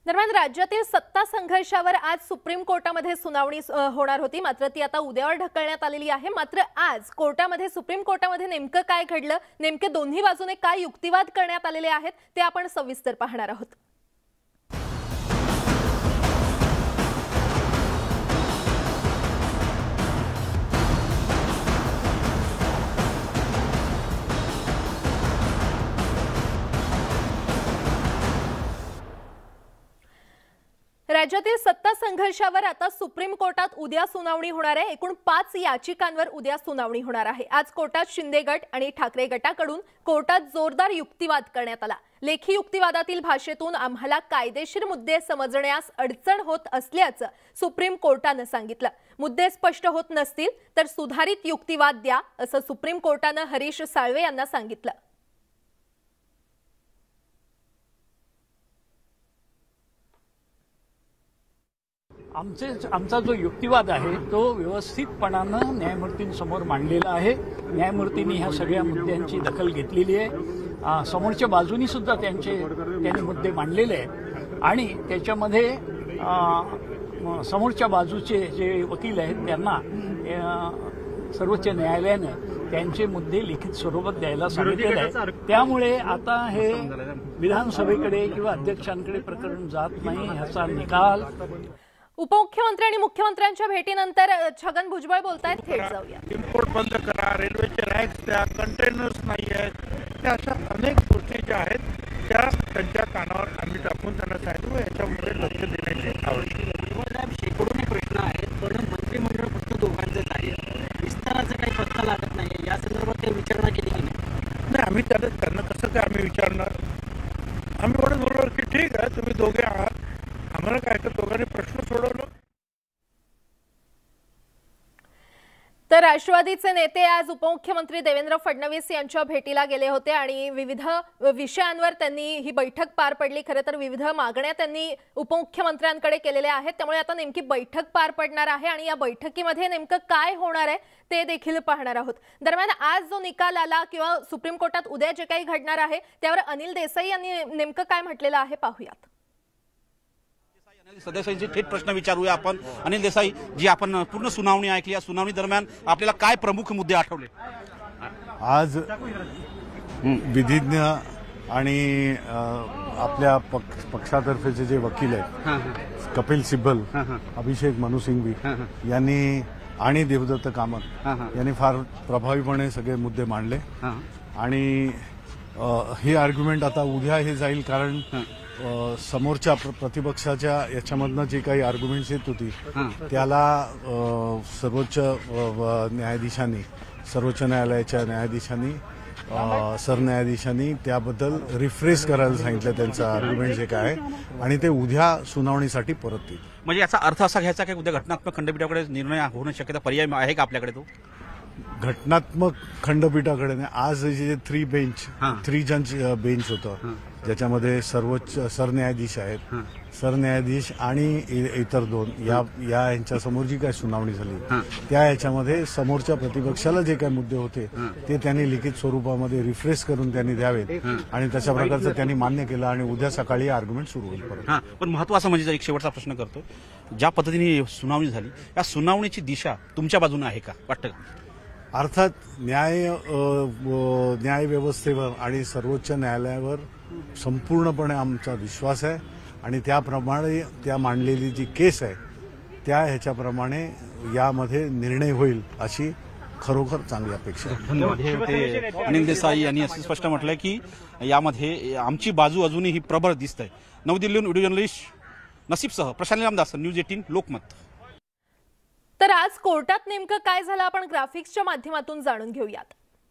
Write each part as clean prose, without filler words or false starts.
दरम्यान राज्यातील सत्ता संघर्षावर आज सुप्रीम कोर्टामध्ये सुनावणी होणार होती, मात्र ती आता उद्यावर ढकलण्यात आलेली आहे। मात्र आज कोर्टामध्ये सुप्रीम कोर्टामध्ये नेमकं काय घडलं, नेमके दोन्ही बाजूने काय युक्तिवाद करण्यात आलेले आहेत ते आपण सविस्तर पाहणार आहोत। राज्यातील सत्ता संघर्षावर आता सुप्रीम कोर्टात उद्या सुनावणी होणार आहे। एकूण 5 याचिकांवर उद्या सुनावणी होणार आहे। आज कोर्टात शिंदे गट आणि ठाकरे गटाकडून कोर्टात जोरदार युक्तिवाद करण्यात आला। लेखी युक्तिवादातील भाषेतून आम्हाला कायदेशीर मुद्दे समजण्यास अडचण होत असल्याचं सुप्रीम कोर्टाने सांगितलं। मुद्दे स्पष्ट होत नसतील तर सुधारित युक्तिवाद द्या असं सुप्रीम कोर्टाने हरीश साळवे यांना सांगितलं। आमचा जो युक्तिवाद आहे तो व्यवस्थितपणानं न्यायमूर्तींसमोर मांडलेला आहे। न्यायमूर्तींनी ह्या सगळ्या मुद्द्यांची दखल घेतलेली आहे। समोरच्या बाजूनी सुद्धा त्यांनी मुद्दे मांडलेले आहेत आणि त्याच्यामध्ये समोरच्या बाजूचे जे वकील आहेत त्यांना सर्वोच्च न्यायालयानं त्यांचे मुद्दे लिखित स्वरूपात द्यायला सांगितलेले आहे। त्यामुळे आता हे विधानसभेकडे किंवा अध्यक्षांकडे प्रकरण जात नाही। ह्याचा निकाल उपमुख्यमंत्री आणि मुख्यमंत्र्यांच्या भेटीनंतर छगन भुजबळ बोलतायत। थेट जाऊया। इम्पोर्ट बंद करा, रेल्वेचे रॅक्स द्या, कंटेनर्स नाही आहेत, त्या अशा अनेक गोष्टी ज्या आहेत त्या त्यांच्या कानावर आम्ही टाकून त्यांना सांगितलं याच्यामध्ये लक्ष देण्याची आवश्यकता। शेकडोने प्रश्न आहेत पण मंत्रिमंडळ फक्त दोघांचंच आहे, विस्ताराचा काही पत्ता लागत नाही। या संदर्भात काही विचारणा केली की नाही? आम्ही त्यांना कसं काय आम्ही विचारणार? आम्ही एवढं बोललो की ठीक आहे तुम्ही दोघे आहात, आम्हाला काय तर दोघांनी प्रश्न सोडवलं। तर राष्ट्रवादीचे नेते आज उपमुख्यमंत्री देवेंद्र फडणवीस यांच्या भेटीला गेले होते आणि विविध विषयांवर त्यांनी ही बैठक पार पडली। खरं तर विविध मागण्या त्यांनी उपमुख्यमंत्र्यांकडे केलेल्या आहेत, त्यामुळे आता नेमकी बैठक पार पडणार आहे आणि या बैठकीमध्ये नेमकं काय होणार आहे ते देखील पाहणार आहोत। दरम्यान आज जो निकाल आला किंवा सुप्रीम कोर्टात उद्या जे काही घडणार आहे त्यावर अनिल देसाई यांनी नेमकं काय म्हटलेलं आहे पाहूयात। सदस्यांचे थेट प्रश्न विचारूया आपण। अनिल देसाई जी, आपण पूर्ण सुनावणी ऐकली, या सुनावणी दरम्यान आपल्याला काय प्रमुख मुद्दे आठवले? आज विधिज्ञ आणि आपल्या पक्षातर्फेचे जे वकील आहेत कपिल सिब्बल, अभिषेक मनु सिंघवी यांनी आणि देवदत्त कामत यांनी फार प्रभावीपणे सगळे मुद्दे मांडले आणि हे आर्ग्युमेंट आता उद्या हे जाईल, कारण समोरच्या प्रतिपक्षाच्या याच्यामधनं जी काही आर्ग्युमेंट्स येत होती त्याला सर्वोच्च न्यायाधीशांनी, सर्वोच्च न्यायालयाच्या न्यायाधीशांनी, सरन्यायाधीशांनी त्याबद्दल रिफ्रेश करायला सांगितलं त्यांचं आर्ग्युमेंट जे काय आणि ते उद्या सुनावणीसाठी परत येईल। म्हणजे याचा अर्थ असा घ्यायचा की उद्या घटनात्मक खंडपीठाकडे निर्णय होणं शक्यता, पर्याय आहे का आपल्याकडे? तो घटनात्मक खंडपीठाकडे आज जे 3 जज बेंच होतं ज्याच्यामध्ये सर्वोच्च सरन्यायाधीश आहेत, सरन्यायाधीश आणि इतर 2 यांच्या समोर जी काय सुनावणी झाली त्या याच्यामध्ये समोरच्या प्रतिपक्षाला जे काही मुद्दे होते ते त्यांनी लिखित स्वरूपामध्ये रिफ्रेश करून त्यांनी द्यावेत आणि तशा प्रकारचं त्यांनी मान्य केलं आणि उद्या सकाळी आर्ग्युमेंट सुरू होईल परत। पण महत्वाचं म्हणजे एक शेवटचा प्रश्न करतो, ज्या पद्धतीने सुनावणी झाली या सुनावणीची दिशा तुमच्या बाजूने आहे का, वाटतं का? अर्थात न्याय व्यवस्थेवर आणि सर्वोच्च न्यायालयावर संपूर्णपणे आमचा विश्वास आहे आणि त्याप्रमाणे त्या मांडलेली जी केस आहे त्या ह्याच्याप्रमाणे यामध्ये निर्णय होईल अशी खरोखर चांगली अपेक्षा आहे। धन्यवाद। अनिल देसाई यांनी असं स्पष्ट म्हटलंय की यामध्ये आमची बाजू अजूनही प्रबळ दिसते। नवी दिल्लीहून व्हिडिओ जर्नलिस्ट नसीबसह प्रशांत रामदास, न्यूज 18 लोकमत। तर आज कोर्टात नेमकं काय झालं आपण ग्राफिक्सच्या माध्यमातून जाणून घेऊयात।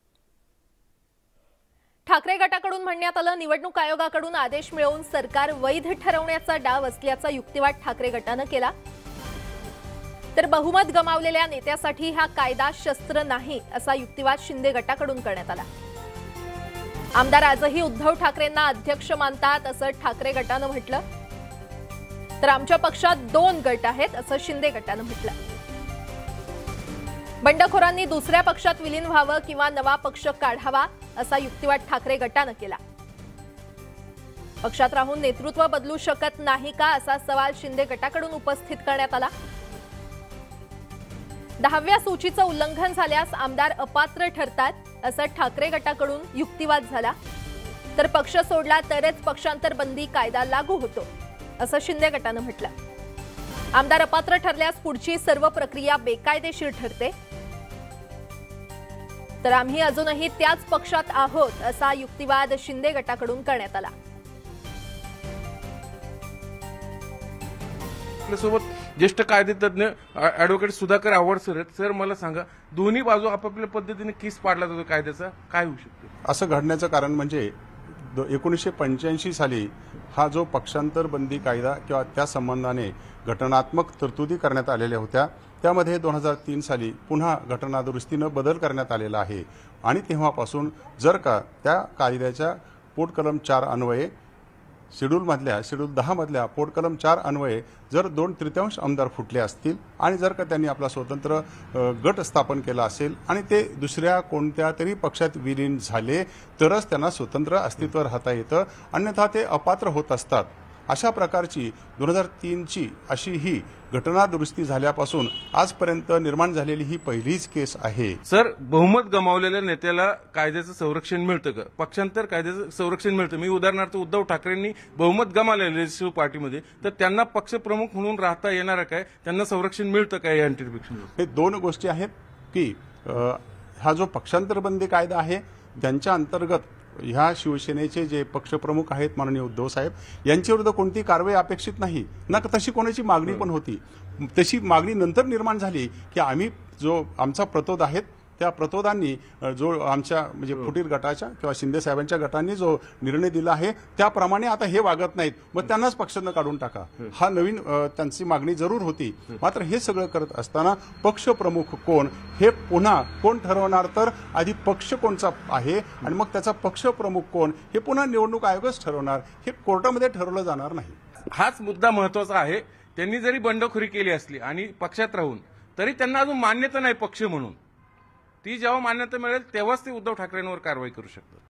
ठाकरे गटाकडून म्हणण्यात आलं, निवडणूक आयोगाकडून आदेश मिळवून सरकार वैध ठरवण्याचा डाव असल्याचा युक्तिवाद ठाकरे गटानं केला। तर बहुमत गमावलेल्या नेत्यासाठी हा कायदा शस्त्र नाही असा युक्तिवाद शिंदे गटाकडून करण्यात आला। आमदार आजही उद्धव ठाकरेंना अध्यक्ष मानतात असं ठाकरे गटानं म्हटलं। तर आमच्या पक्षात 2 गट आहेत असं शिंदे गटानं म्हटलं। बंडखोरांनी दुसऱ्या पक्षात विलीन व्हावं किंवा नवा पक्ष काढावा असा युक्तिवाद ठाकरे गटानं केला। पक्षात राहून नेतृत्व बदलू शकत नाही का असा सवाल शिंदे गटाकडून उपस्थित करण्यात आला। 10व्या सूचीचं उल्लंघन झाल्यास आमदार अपात्र ठरतात असं ठाकरे गटाकडून युक्तिवाद झाला। तर पक्ष सोडला तरच पक्षांतर बंदी कायदा लागू होतो असं शिंदे गटानं म्हटलं। आमदार अपात्र ठरल्यास पुढची सर्व प्रक्रिया बेकायदेशीर ठरते। तर आम्ही अजूनही त्याच पक्षात आहोत असा युक्तिवाद शिंदे गटाकडून करण्यात आला। आपल्यासोबत ज्येष्ठ कायदेतज्ञ ॲडव्होकेट सुधाकर आवड सर आहेत। सर, मला सांगा, दोन्ही बाजू आपापल्या पद्धतीने केस पाडला जातो कायद्याचा, काय होऊ शकते? असं घडण्याचं कारण म्हणजे 1985 साली हा जो पक्षांतर बंदी कायदा किंवा त्या संबंधाने घटनात्मक तरतुदी करण्यात आलेल्या होत्या, त्यामध्ये 2003 साली पुन्हा घटनादुरुस्तीनं बदल करण्यात आलेला आहे। आणि तेव्हापासून जर का त्या कायद्याच्या पोटकलम 4 अन्वये शेड्यूल 10 मधल्या पोटकलम 4 अन्वये जर 2/3 आमदार फुटले असतील आणि जर का त्यांनी आपला स्वतंत्र गट स्थापन केला असेल आणि ते दुसऱ्या कोणत्या तरी पक्षात विलीन झाले तरच त्यांना स्वतंत्र अस्तित्व राहता येतं, अन्यथा ते अपात्र होत असतात। अशा प्रकारची 2003ची अशी ही घटना दुरुस्ती झाल्यापासून आजपर्यंत निर्माण झालेली ही पहिलीच केस आहे। सर, बहुमत गमावलेल्या नेत्याला कायद्याचं संरक्षण मिळतं का? पक्षांतर कायद्याचं संरक्षण मिळतं? मी उदाहरणार्थ उद्धव ठाकरेंनी बहुमत गमावलेलं लेजिस्लेटिव्ह पार्टीमध्ये, तर त्यांना पक्षप्रमुख म्हणून राहता येणार काय? त्यांना संरक्षण मिळतं काय या अँटी-डिफेक्शन? हे दोन गोष्टी आहेत की हा जो पक्षांतर बंदी कायदा आहे त्यांच्या अंतर्गत ह्या शिवसेनेचे जे पक्षप्रमुख आहेत माननीय उद्धव साहेब यांच्याविरुद्ध कोणती कारवाई अपेक्षित नाही ना, तशी कोणाची मागणी पण होती। तशी मागणी नंतर निर्माण झाली की आम्ही जो आमचा प्रतोद आहेत त्या प्रतोदांनी जो आमच्या म्हणजे फुटीर गटाच्या किंवा शिंदे साहेबांच्या गटांनी जो निर्णय दिला आहे त्याप्रमाणे आता हे वागत नाहीत, मग त्यांनाच पक्षानं काढून टाका, हा नवीन त्यांची मागणी जरूर होती। मात्र हे सगळं करत असताना पक्षप्रमुख कोण हे पुन्हा कोण ठरवणार, तर आधी पक्ष कोणचा आहे आणि मग त्याचा पक्षप्रमुख कोण हे पुन्हा निवडणूक आयोगच ठरवणार, हे कोर्टामध्ये ठरवलं जाणार नाही। हाच मुद्दा महत्वाचा आहे। त्यांनी जरी बंडखोरी केली असली आणि पक्षात राहून तरी त्यांना अजून मान्यता नाही पक्ष म्हणून, ती जेव्हा मान्यता मिळेल तेव्हाच ते उद्धव ठाकरेंवर कारवाई करू शकतात।